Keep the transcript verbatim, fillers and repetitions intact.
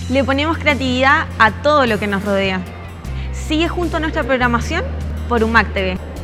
Le ponemos creatividad a todo lo que nos rodea. Sigue junto a nuestra programación por UMAC T V.